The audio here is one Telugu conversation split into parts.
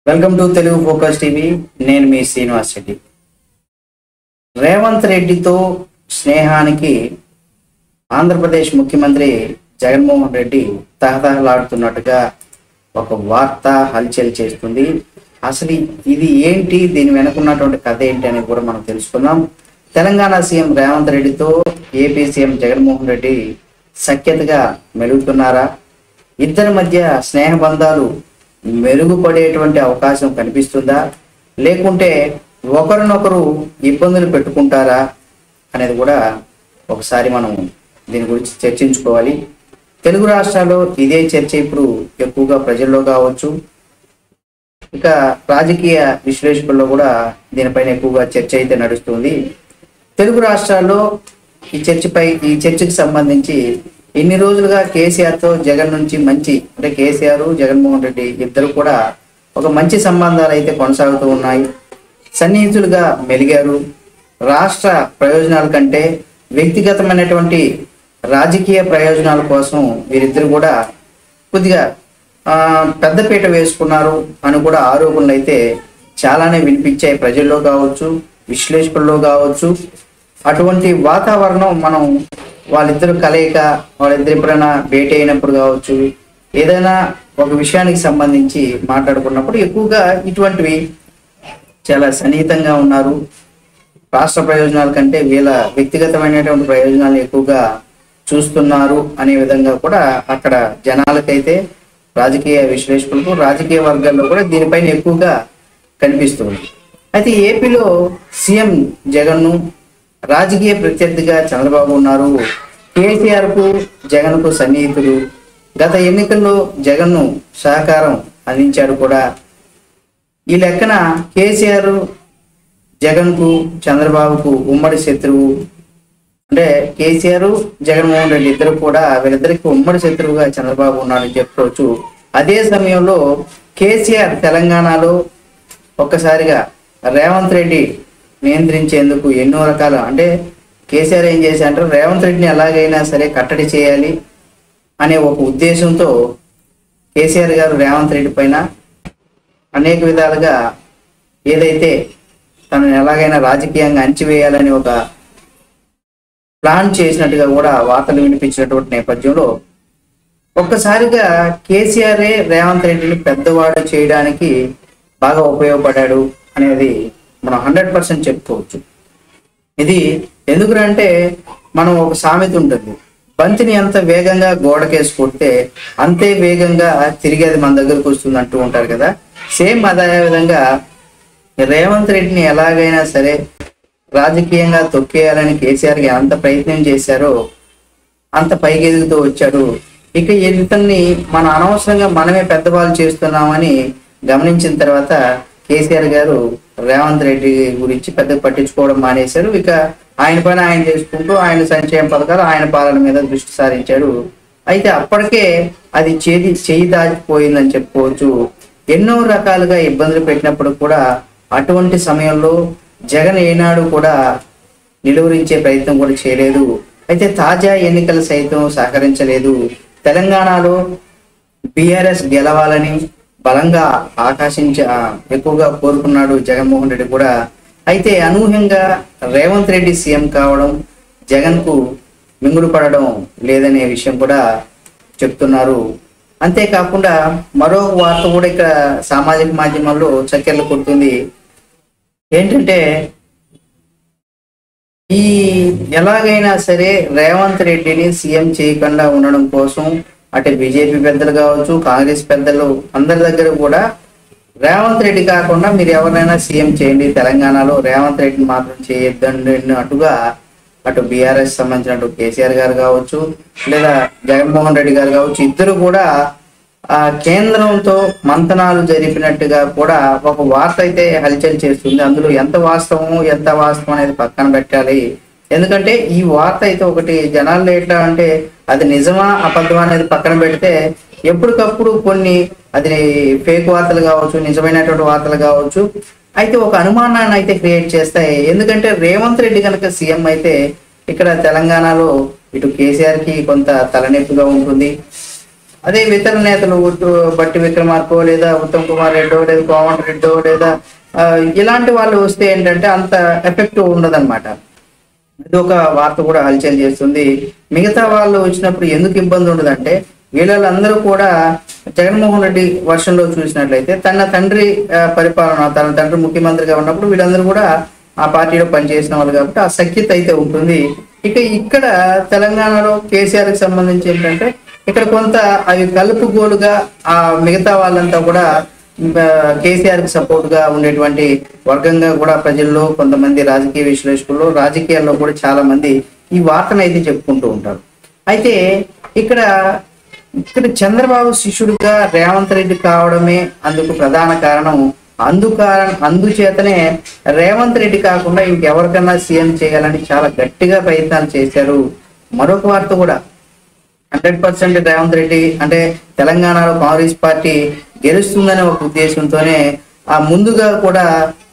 Welcome to Telugu focus TV. నేను మీ శ్రీనివాస్ రెడ్డి. రేవంత్ రెడ్డితో స్నేహానికి ఆంధ్రప్రదేశ్ ముఖ్యమంత్రి జగన్మోహన్ రెడ్డి తహతహలాడుతున్నట్టుగా ఒక వార్త హల్చల్ చేస్తుంది. అసలు ఇది ఏంటి, దీని వెనుకున్నటువంటి కథ ఏంటి అనేది కూడా మనం తెలుసుకుందాం. తెలంగాణ సీఎం రేవంత్ రెడ్డితో ఏపీ సీఎం జగన్మోహన్ రెడ్డి సఖ్యతగా మెలుగుతున్నారా? ఇద్దరి మధ్య స్నేహ బంధాలు మెరుగుపడేటువంటి అవకాశం కనిపిస్తుందా, లేకుంటే ఒకరినొకరు ఇబ్బందులు పెట్టుకుంటారా అనేది కూడా ఒకసారి మనం దీని గురించి చర్చించుకోవాలి. తెలుగు రాష్ట్రాల్లో ఇదే చర్చ ఇప్పుడు ఎక్కువగా ప్రజల్లో కావచ్చు, ఇక రాజకీయ విశ్లేషకుల్లో కూడా దీనిపైన ఎక్కువగా చర్చ అయితే నడుస్తుంది. తెలుగు రాష్ట్రాల్లో ఈ చర్చకి సంబంధించి ఇన్ని రోజులుగా కేసీఆర్తో జగన్ నుంచి మంచి అంటే కేసీఆర్ జగన్మోహన్ రెడ్డి ఇద్దరు కూడా ఒక మంచి సంబంధాలు అయితే కొనసాగుతూ ఉన్నాయి. సన్నిహితులుగా మెలిగారు. రాష్ట్ర ప్రయోజనాల కంటే వ్యక్తిగతమైనటువంటి రాజకీయ ప్రయోజనాల కోసం వీరిద్దరు కూడా కొద్దిగా పెద్దపీట వేసుకున్నారు అని కూడా ఆరోపణలు అయితే చాలానే వినిపించాయి. ప్రజల్లో కావచ్చు, విశ్లేషకుల్లో కావచ్చు. అటువంటి వాతావరణం మనం వాళ్ళిద్దరు కలయిక, వాళ్ళిద్దరు ఎప్పుడైనా భేటీ అయినప్పుడు కావచ్చు, ఏదైనా ఒక విషయానికి సంబంధించి మాట్లాడుకున్నప్పుడు ఎక్కువగా ఇటువంటివి చాలా సన్నిహితంగా ఉన్నారు. రాష్ట్ర ప్రయోజనాల కంటే వీళ్ళ వ్యక్తిగతమైనటువంటి ప్రయోజనాలు ఎక్కువగా చూస్తున్నారు అనే విధంగా కూడా అక్కడ జనాలకైతే, రాజకీయ విశ్లేషకులకు, రాజకీయ వర్గాల్లో కూడా దీనిపైన ఎక్కువగా కనిపిస్తుంది. అయితే ఏపీలో సీఎం జగన్ను రాజకీయ ప్రత్యర్థిగా చంద్రబాబు ఉన్నారు. కేసీఆర్కు జగన్కు సన్నిహితుడు. గత ఎన్నికల్లో జగన్ను సహకారం అందించాడు కూడా. ఈ లెక్కన కేసీఆర్ జగన్కు చంద్రబాబుకు ఉమ్మడి శత్రువు. అంటే కేసీఆర్ జగన్మోహన్ రెడ్డి ఇద్దరు కూడా వీళ్ళిద్దరికి ఉమ్మడి శత్రువుగా చంద్రబాబు ఉన్నాడని చెప్పుకోవచ్చు. అదే సమయంలో కేసీఆర్ తెలంగాణలో ఒక్కసారిగా రేవంత్ రెడ్డి నియంత్రించేందుకు ఎన్నో రకాల అంటే కేసీఆర్ ఏం చేశారంటే రేవంత్ రెడ్డిని ఎలాగైనా సరే కట్టడి చేయాలి అనే ఒక ఉద్దేశంతో కేసీఆర్ గారు రేవంత్ రెడ్డి పైన అనేక విధాలుగా ఏదైతే తనను ఎలాగైనా రాజకీయంగా అణచివేయాలని ఒక ప్లాన్ చేసినట్టుగా కూడా వార్తలు వినిపించినటువంటి నేపథ్యంలో ఒక్కసారిగా కేసీఆరే రేవంత్ రెడ్డిని పెద్దవాడు చేయడానికి బాగా ఉపయోగపడ్డాడు అనేది మనం 100% చెప్పుకోవచ్చు. ఇది ఎందుకంటే మనం ఒక సామెత ఉంటుంది, బంతిని ఎంత వేగంగా గోడకేసి కొడితే అంతే వేగంగా తిరిగి అది మన దగ్గరకు వస్తుంది అంటూ ఉంటారు కదా. సేమ్ అదే విధంగా రేవంత్ రెడ్డిని ఎలాగైనా సరే రాజకీయంగా తొక్కేయాలని కేసీఆర్కి అంత ప్రయత్నం చేశారో అంత పైకి ఎదుగుతూ వచ్చాడు. ఇక ఇతన్ని మన అనవసరంగా మనమే పెద్దవాళ్ళు చేస్తున్నామని గమనించిన తర్వాత కేసీఆర్ గారు రేవంత్ రెడ్డి గురించి పెద్దగా పట్టించుకోవడం మానేశారు. ఇక ఆయన పైన ఆయన చేసుకుంటూ ఆయన సంక్షేమ పథకాలు, ఆయన పాలన మీద దృష్టి సారించాడు. అయితే అప్పటికే అది చేయి దాచిపోయిందని చెప్పుకోవచ్చు. ఎన్నో రకాలుగా ఇబ్బందులు పెట్టినప్పుడు కూడా అటువంటి సమయంలో జగన్ ఏనాడు కూడా నిలువరించే ప్రయత్నం కూడా చేయలేదు. అయితే తాజా ఎన్నికలు సైతం సహకరించలేదు. తెలంగాణలో బీఆర్ఎస్ గెలవాలని బలంగా ఎక్కువగా కోరుకున్నాడు జగన్మోహన్ రెడ్డి కూడా. అయితే అనూహ్యంగా రేవంత్ రెడ్డి సీఎం కావడం జగన్కు మింగుడు పడడం లేదనే విషయం కూడా చెప్తున్నారు. అంతేకాకుండా మరో వార్త కూడా ఇక్కడ సామాజిక మాధ్యమాల్లో చక్కెర్లు కొడుతుంది. ఏంటంటే ఈ ఎలాగైనా సరే రేవంత్ రెడ్డిని సీఎం చేయకుండా ఉండడం కోసం అటు బీజేపీ పెద్దలు కావచ్చు, కాంగ్రెస్ పెద్దలు అందరి దగ్గర కూడా రేవంత్ రెడ్డి కాకుండా మీరు ఎవరైనా సీఎం చేయండి, తెలంగాణలో రేవంత్ రెడ్డిని మాత్రం చేయొద్దండి అన్నట్టుగా అటు బీఆర్ఎస్ సంబంధించిన కేసీఆర్ గారు కావచ్చు, లేదా జగన్మోహన్ రెడ్డి గారు కావచ్చు, ఇద్దరు కూడా కేంద్రంతో మంతనాలు జరిపినట్టుగా కూడా ఒక వార్త అయితే హల్చల్ చేస్తుంది. అందులో ఎంత వాస్తవం అనేది పక్కన పెట్టాలి. ఎందుకంటే ఈ వార్త అయితే ఒకటి జనాల్లో ఎట్లా అంటే అది నిజమా అబద్ధమా అనేది పక్కన పెడితే ఎప్పటికప్పుడు కొన్ని అది ఫేక్ వార్తలు కావచ్చు, నిజమైనటువంటి వార్తలు కావచ్చు, అయితే ఒక అనుమానాన్ని అయితే క్రియేట్ చేస్తాయి. ఎందుకంటే రేవంత్ రెడ్డి కనుక సీఎం అయితే ఇక్కడ తెలంగాణలో ఇటు కేసీఆర్కి కొంత తలనొప్పిగా ఉంటుంది. అదే ఇతర నేతలు బట్టి విక్రమార్కో లేదా ఉత్తమ్ కుమార్ రెడ్డో లేదా కోమటి రెడ్డో లేదా ఇలాంటి వాళ్ళు వస్తే ఏంటంటే అంత ఎఫెక్టివ్ ఉండదన్నమాట. ఇది ఒక వార్త కూడా హల్చల్ చేస్తుంది. మిగతా వాళ్ళు వచ్చినప్పుడు ఎందుకు ఇబ్బంది ఉండదంటే వీళ్ళందరూ కూడా జగన్మోహన్ రెడ్డి వర్షంలో చూసినట్లయితే తన తండ్రి పరిపాలన, తన తండ్రి ముఖ్యమంత్రిగా ఉన్నప్పుడు వీళ్ళందరూ కూడా ఆ పార్టీలో పనిచేసిన వాళ్ళు కాబట్టి ఆ సఖ్యత అయితే ఉంటుంది. ఇక ఇక్కడ తెలంగాణలో కేసీఆర్కి సంబంధించి ఏంటంటే ఇక్కడ కొంత అవి కలుపుగోలుగా ఆ మిగతా వాళ్ళంతా కూడా కేసీఆర్ కి సపోర్ట్ గా ఉండేటువంటి వర్గంగా కూడా ప్రజల్లో కొంతమంది రాజకీయ విశ్లేషకులు, రాజకీయాల్లో కూడా చాలా మంది ఈ వార్తను అయితే చెప్పుకుంటూ ఉంటారు. అయితే ఇక్కడ చంద్రబాబు శిష్యుడిగా రేవంత్ రెడ్డి కావడమే అందుకు ప్రధాన కారణం. అందుచేతనే రేవంత్ రెడ్డి కాకుండా ఇంకెవరికన్నా సీఎం చేయాలని చాలా గట్టిగా ప్రయత్నాలు చేశారు. మరొక వార్త కూడా 100% రేవంత్ రెడ్డి అంటే తెలంగాణలో కాంగ్రెస్ పార్టీ గెలుస్తుందనే ఒక ఉద్దేశంతోనే ఆ ముందుగా కూడా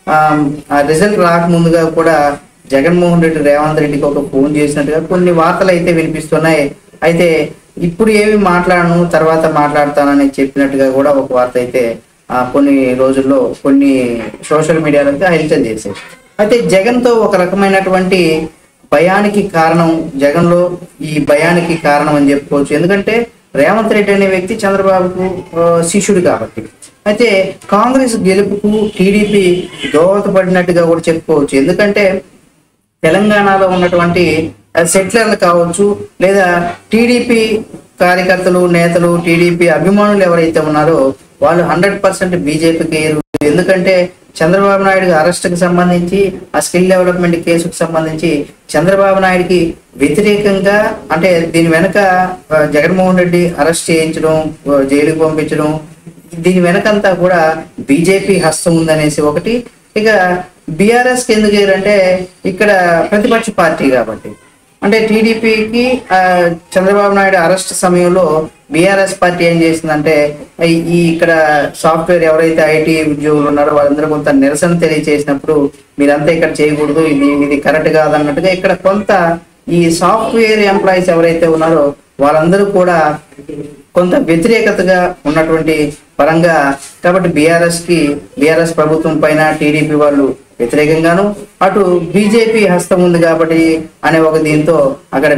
ఆ రిజల్ట్ రాకముందుగా కూడా జగన్మోహన్ రెడ్డి రేవంత్ రెడ్డికి ఒక ఫోన్ చేసినట్టుగా కొన్ని వార్తలు అయితే వినిపిస్తున్నాయి. అయితే ఇప్పుడు ఏమి మాట్లాడను, తర్వాత మాట్లాడతానని చెప్పినట్టుగా కూడా ఒక వార్త అయితే కొన్ని రోజుల్లో కొన్ని సోషల్ మీడియాలో అయితే హల్చల్ చేశాయి. అయితే జగన్తో ఒక రకమైనటువంటి భయానికి కారణం, జగన్లో ఈ భయానికి కారణం అని చెప్పుకోవచ్చు. ఎందుకంటే రేవంత్ రెడ్డి అనే వ్యక్తి చంద్రబాబుకు శిష్యుడు కాబట్టి. అయితే కాంగ్రెస్ గెలుపుకు టీడీపీ దోహదపడినట్టుగా కూడా చెప్పుకోవచ్చు. ఎందుకంటే తెలంగాణలో ఉన్నటువంటి సెటిలర్లు కావచ్చు లేదా టీడీపీ కార్యకర్తలు, నేతలు, టీడీపీ అభిమానులు ఎవరైతే ఉన్నారో వాళ్ళు 100% బీజేపీకి. ఎందుకంటే చంద్రబాబు నాయుడు అరెస్ట్కి సంబంధించి ఆ స్కిల్ డెవలప్మెంట్ కేసుకు సంబంధించి చంద్రబాబు నాయుడికి వ్యతిరేకంగా అంటే దీని వెనక జగన్మోహన్ రెడ్డి అరెస్ట్ చేయించడం, జైలుకు పంపించడం, దీని వెనకంతా కూడా బీజేపీ హస్తం ఉందనేసి ఒకటి. ఇక బీఆర్ఎస్కి ఎందుకు అంటే ఇక్కడ ప్రతిపక్ష పార్టీ కాబట్టి. అంటే టీడీపీకి చంద్రబాబు నాయుడు అరెస్ట్ సమయంలో బీఆర్ఎస్ పార్టీ ఏం చేసిందంటే ఈ ఇక్కడ సాఫ్ట్వేర్ ఎవరైతే ఐటీ ఉద్యోగులు ఉన్నారో వాళ్ళందరూ కొంత నిరసన తెలియచేసినప్పుడు మీరంతా ఇక్కడ చేయకూడదు, ఇది కరెక్ట్ కాదన్నట్టుగా ఇక్కడ కొంత ఈ సాఫ్ట్వేర్ ఎంప్లాయీస్ ఎవరైతే ఉన్నారో వాళ్ళందరూ కూడా కొంత వ్యతిరేకతగా ఉన్నటువంటి పరంగా కాబట్టి బీఆర్ఎస్ ప్రభుత్వం పైన టీడీపీ వాళ్ళు వ్యతిరేకంగాను, అటు బీజేపీ హస్తం ఉంది కాబట్టి అనే ఒక దీంతో అక్కడ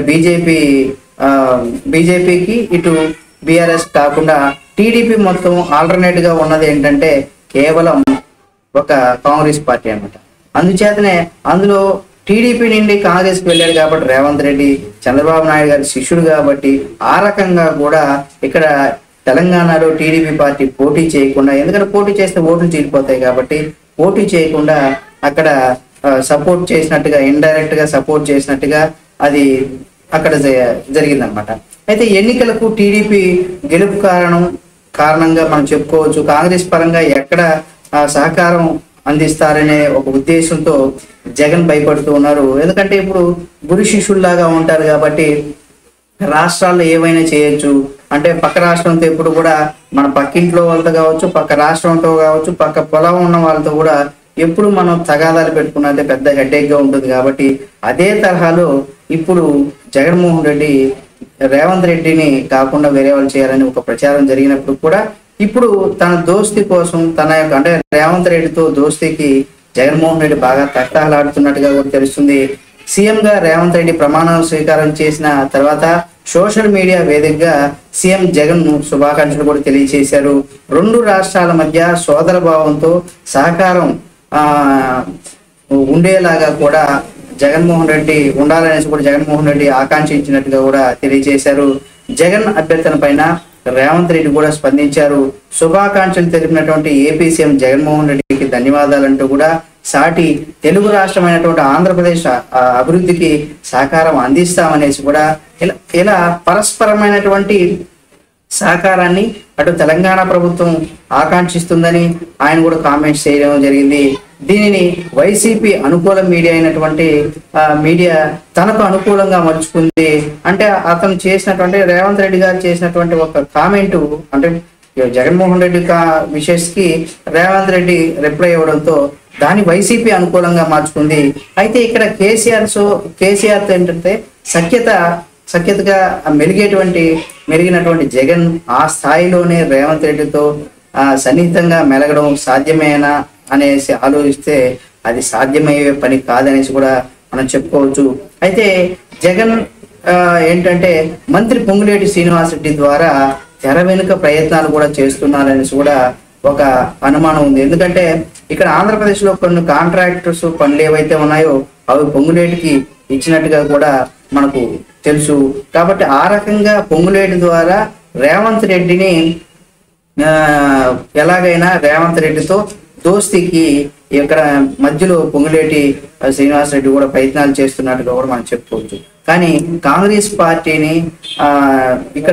బీజేపీకి ఇటు బీఆర్ఎస్ కాకుండా టీడీపీ మొత్తం ఆల్టర్నేట్ గా ఉన్నది ఏంటంటే కేవలం ఒక కాంగ్రెస్ పార్టీ అన్నమాట. అందుచేతనే అందులో టీడీపీ నుండి కాంగ్రెస్కి వెళ్ళాడు కాబట్టి రేవంత్ రెడ్డి చంద్రబాబు నాయుడు గారి శిష్యుడు కాబట్టి ఆ రకంగా కూడా ఇక్కడ తెలంగాణలో టీడీపీ పార్టీ పోటీ చేయకుండా, ఎందుకంటే పోటీ చేస్తే ఓట్లు చీలిపోతాయి కాబట్టి పోటీ చేయకుండా అక్కడ సపోర్ట్ చేసినట్టుగా, ఇండైరెక్ట్ గా సపోర్ట్ చేసినట్టుగా అది అక్కడ జరిగిందనమాట. అయితే ఎన్నికలకు టీడీపీ గెలుపు కారణంగా మనం చెప్పుకోవచ్చు. కాంగ్రెస్ పరంగా ఎక్కడ సహకారం అందిస్తారనే ఒక ఉద్దేశంతో జగన్ భయపడుతూ ఉన్నారు. ఎందుకంటే ఇప్పుడు గురు శిష్యుల్లాగా ఉంటారు కాబట్టి రాష్ట్రాల్లో ఏమైనా చేయొచ్చు. అంటే పక్క రాష్ట్రంతో ఎప్పుడు కూడా మన పక్కింట్లో వాళ్ళతో కావచ్చు, పక్క రాష్ట్రంతో కావచ్చు, పక్క పొలం ఉన్న వాళ్ళతో కూడా ఎప్పుడు మనం తగాదాలు పెట్టుకున్నట్టే పెద్ద హెడేక్ గా ఉంటుంది. కాబట్టి అదే తరహాలో ఇప్పుడు జగన్మోహన్ రెడ్డి రేవంత్ రెడ్డిని కాకుండా వేరే వాళ్ళు చేయాలని ఒక ప్రచారం జరిగినప్పుడు కూడా ఇప్పుడు తన దోస్తీ కోసం తన యొక్క అంటే రేవంత్ రెడ్డితో దోస్తీకి జగన్మోహన్ రెడ్డి బాగా తట్టలాడుతున్నట్టుగా కూడా తెలుస్తుంది. సీఎం గా రేవంత్ రెడ్డి ప్రమాణ స్వీకారం చేసిన తర్వాత సోషల్ మీడియా వేదికగా సీఎం జగన్ శుభాకాంక్షలు కూడా తెలియజేశారు. రెండు రాష్ట్రాల మధ్య సోదర భావంతో సహకారం ఉండేలాగా కూడా జగన్మోహన్ రెడ్డి ఉండాలనేసి కూడా జగన్మోహన్ రెడ్డి ఆకాంక్షించినట్టుగా కూడా తెలియజేశారు. జగన్ అభ్యర్థన పైన రేవంత్ రెడ్డి కూడా స్పందించారు. శుభాకాంక్షలు తెలిపినటువంటి ఏపీ సీఎం జగన్మోహన్ రెడ్డికి ధన్యవాదాలంటూ కూడా సాటి తెలుగు రాష్ట్రమైనటువంటి ఆంధ్రప్రదేశ్ అభివృద్ధికి సహకారం అందిస్తామనేసి కూడా ఇలా పరస్పరమైనటువంటి సహకారాన్ని అటు తెలంగాణ ప్రభుత్వం ఆకాంక్షిస్తుందని ఆయన కూడా కామెంట్స్ చేయడం జరిగింది. దీనిని వైసీపీ అనుకూల మీడియా అయినటువంటి మీడియా తనకు అనుకూలంగా మలుచుకుంది. అంటే అతను చేసినటువంటి రేవంత్ రెడ్డి గారు చేసినటువంటి ఒక కామెంటు అంటే జగన్మోహన్ రెడ్డి విషెస్ కి రేవంత్ రెడ్డి రిప్లై ఇవ్వడంతో దాన్ని వైసీపీ అనుకూలంగా మార్చుకుంది. అయితే ఇక్కడ కేసీఆర్ తో ఏంటంటే సఖ్యత సఖ్యతగా మెరిగినటువంటి జగన్ ఆ స్థాయిలోనే రేవంత్ రెడ్డితో సన్నిహితంగా మెలగడం సాధ్యమేనా అనేసి ఆలోచిస్తే అది సాధ్యమయ్యే పని కాదనేసి కూడా మనం చెప్పుకోవచ్చు. అయితే జగన్ ఏంటంటే మంత్రి పొంగులేటి శ్రీనివాసరెడ్డి ద్వారా తెర వెనుక ప్రయత్నాలు కూడా చేస్తున్నారనేసి కూడా ఒక అనుమానం ఉంది. ఎందుకంటే ఇక్కడ ఆంధ్రప్రదేశ్లో కొన్ని కాంట్రాక్టర్స్ పనులు ఏవైతే ఉన్నాయో అవి పొంగులేటికి ఇచ్చినట్టుగా కూడా మనకు తెలుసు. కాబట్టి ఆ రకంగా పొంగులేటి ద్వారా రేవంత్ రెడ్డిని ఎలాగైనా రేవంత్ రెడ్డితో దోస్తీకి ఇక్కడ మధ్యలో పొంగులేటి శ్రీనివాసరెడ్డి కూడా ప్రయత్నాలు చేస్తున్నట్టుగా కూడా మనం చెప్పుకోవచ్చు. కానీ కాంగ్రెస్ పార్టీని ఇక్కడ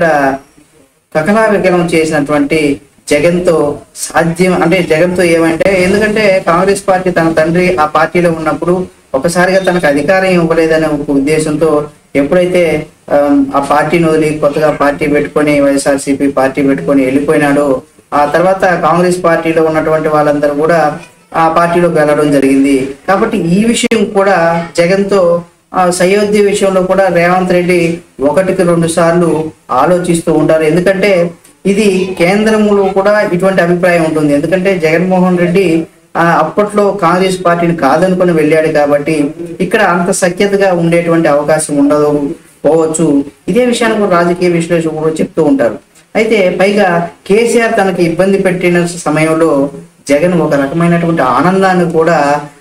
కకలావికలం చేసినటువంటి జగన్తో సాధ్యం అంటే జగన్తో ఏమంటే, ఎందుకంటే కాంగ్రెస్ పార్టీ తన తండ్రి ఆ పార్టీలో ఉన్నప్పుడు ఒకసారిగా తనకు అధికారం ఇవ్వలేదనే ఒక ఉద్దేశంతో ఎప్పుడైతే ఆ పార్టీని వదిలి కొత్తగా పార్టీ పెట్టుకొని వైఎస్ఆర్సీపీ పార్టీ పెట్టుకొని వెళ్ళిపోయినాడో ఆ తర్వాత కాంగ్రెస్ పార్టీలో ఉన్నటువంటి వాళ్ళందరూ కూడా ఆ పార్టీలోకి వెళ్ళడం జరిగింది. కాబట్టి ఈ విషయం కూడా జగన్తో సయోధ్య విషయంలో కూడా రేవంత్ రెడ్డి 1-2 సార్లు ఆలోచిస్తూ ఉంటారు. ఎందుకంటే ఇది కేంద్రంలో కూడా ఇటువంటి అభిప్రాయం ఉంటుంది. ఎందుకంటే జగన్మోహన్ రెడ్డి అప్పట్లో కాంగ్రెస్ పార్టీని కాదనుకుని వెళ్ళాడు కాబట్టి ఇక్కడ అంత సఖ్యతగా ఉండేటువంటి అవకాశం ఉండదు పోవచ్చు. ఇదే విషయాన్ని కూడా రాజకీయ విశ్లేషకులు చెప్తూ ఉంటారు. అయితే పైగా కేసీఆర్ తనకి ఇబ్బంది పెట్టిన సమయంలో జగన్ ఒక రకమైనటువంటి ఆనందాన్ని కూడా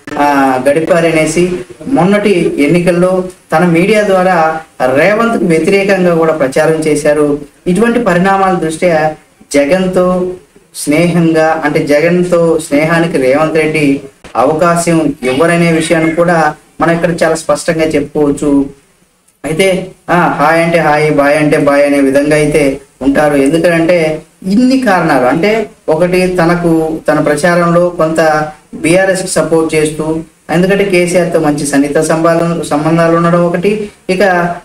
గడిపారనేసి మొన్నటి ఎన్నికల్లో తన మీడియా ద్వారా రేవంత్కు వ్యతిరేకంగా కూడా ప్రచారం చేశారు. ఇటువంటి పరిణామాల దృష్ట్యా జగన్తో స్నేహంగా అంటే జగన్తో స్నేహానికి రేవంత్ రెడ్డి అవకాశం ఇవ్వరనే విషయాన్ని కూడా మనం ఇక్కడ చాలా స్పష్టంగా చెప్పుకోవచ్చు. అయితే హాయ్ అంటే హాయ్ బాయ్ అంటే బాయ్ అనే విధంగా అయితే ఉంటారు. ఎందుకంటే ఇన్ని కారణాలు, అంటే ఒకటి తన ప్రచారంలో కొంత బీఆర్ఎస్ కి సపోర్ట్ చేస్తూ, ఎందుకంటే కేసీఆర్ తో మంచి సన్నిహిత సంబంధాలు ఉండడం ఒకటి, ఇక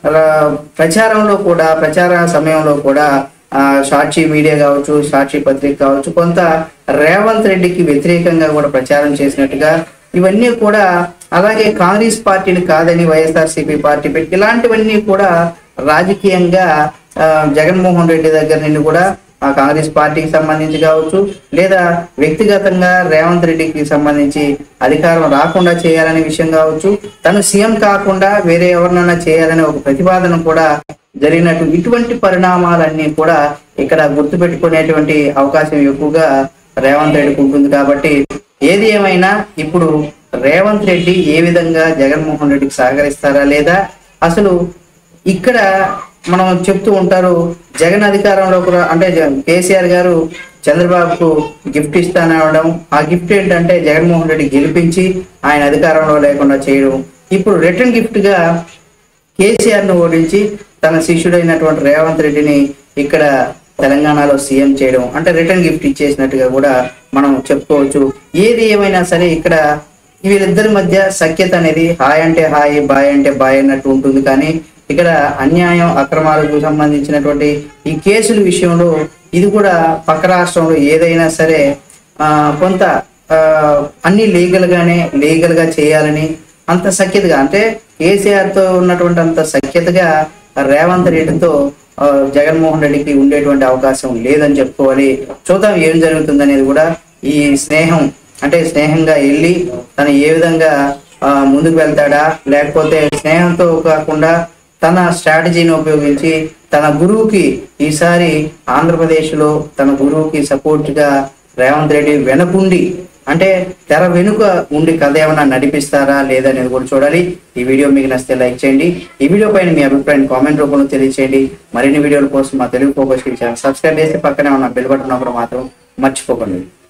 ప్రచారంలో కూడా ప్రచార సమయంలో కూడా సాక్షి మీడియా కావచ్చు, సాక్షి పత్రిక కావచ్చు, కొంత రేవంత్ రెడ్డికి వ్యతిరేకంగా కూడా ప్రచారం చేసినట్టుగా ఇవన్నీ కూడా, అలాగే కాంగ్రెస్ పార్టీని కాదని వైఎస్ఆర్సీపీ పార్టీ పెట్టి ఇలాంటివన్నీ కూడా రాజకీయంగా జగన్మోహన్ రెడ్డి దగ్గర నుండి కూడా ఆ కాంగ్రెస్ పార్టీకి సంబంధించి కావచ్చు, లేదా వ్యక్తిగతంగా రేవంత్ రెడ్డికి సంబంధించి అధికారం రాకుండా చేయాలనే విషయం కావచ్చు, తను సీఎం కాకుండా వేరే ఎవరినైనా చేయాలనే ఒక ప్రతిపాదన కూడా జరిగినట్టు ఇటువంటి పరిణామాలన్నీ కూడా ఇక్కడ గుర్తుపెట్టుకునేటువంటి అవకాశం ఎక్కువగా రేవంత్ రెడ్డికి ఉంటుంది. కాబట్టి ఏది ఏమైనా ఇప్పుడు రేవంత్ రెడ్డి ఏ విధంగా జగన్మోహన్ రెడ్డికి సహకరిస్తారా లేదా, అసలు ఇక్కడ మనం చెప్తూ ఉంటారు జగన్ అధికారంలో కూడా, అంటే కేసీఆర్ గారు చంద్రబాబుకు గిఫ్ట్ ఇస్తానడం, ఆ గిఫ్ట్ ఏంటంటే జగన్మోహన్ రెడ్డి గెలిపించి ఆయన అధికారంలో లేకుండా చేయడం. ఇప్పుడు రిటర్న్ గిఫ్ట్ గా కేసీఆర్ ను ఓడించి తన శిష్యుడైనటువంటి రేవంత్ రెడ్డిని ఇక్కడ తెలంగాణలో సీఎం చేయడం, అంటే రిటర్న్ గిఫ్ట్ ఇచ్చేసినట్టుగా కూడా మనం చెప్పుకోవచ్చు. ఏది ఏమైనా సరే ఇక్కడ వీళ్ళిద్దరి మధ్య సఖ్యత అనేది హాయ్ అంటే హాయ్ బాయ్ అంటే బాయ్ అన్నట్టు ఉంటుంది. కానీ ఇక్కడ అన్యాయం అక్రమాలకు సంబంధించినటువంటి ఈ కేసుల విషయంలో ఇది కూడా పక్క రాష్ట్రంలో ఏదైనా సరే కొంత అన్ని లీగల్ గా చేయాలని అంత సఖ్యతగా, అంటే కేసీఆర్ తో ఉన్నటువంటి అంత సఖ్యతగా రేవంత్ రెడ్డితో జగన్మోహన్ రెడ్డికి ఉండేటువంటి అవకాశం లేదని చెప్పుకోవాలి. చూద్దాం ఏం జరుగుతుంది అనేది కూడా. ఈ స్నేహం అంటే స్నేహంగా వెళ్ళి తను ఏ విధంగా ముందుకు వెళ్తాడా, లేకపోతే స్నేహంతో కాకుండా తన స్ట్రాటజీని ఉపయోగించి తన గురువుకి ఈసారి ఆంధ్రప్రదేశ్లో తన గురువుకి సపోర్ట్ గా రేవంత్ రెడ్డి వెనకుండి, అంటే తెర వెనుక ఉండి కథ ఏమైనా నడిపిస్తారా లేదనేది కూడా చూడాలి. ఈ వీడియో మీకు నచ్చితే లైక్ చేయండి. ఈ వీడియో పైన మీ అభిప్రాయం కామెంట్ రూపంలో తెలియచేయండి. మరిన్ని వీడియోల కోసం మా తెలుగు ఫోకస్ ఛానల్ సబ్స్క్రైబ్ చేసి పక్కనే ఉన్న బెల్ బటన్ కూడా మాత్రం మర్చిపోకండి.